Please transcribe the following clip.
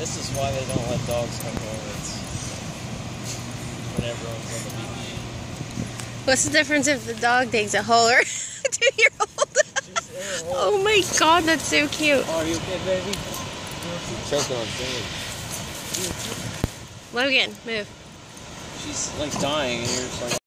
This is why they don't let dogs come home. It's when everyone's on the beach. What's the difference if the dog takes a hole or a 2-year-old? Oh my god, that's so cute. Oh, are you okay, baby? Choking on food. Logan, move. She's like dying and you're just like...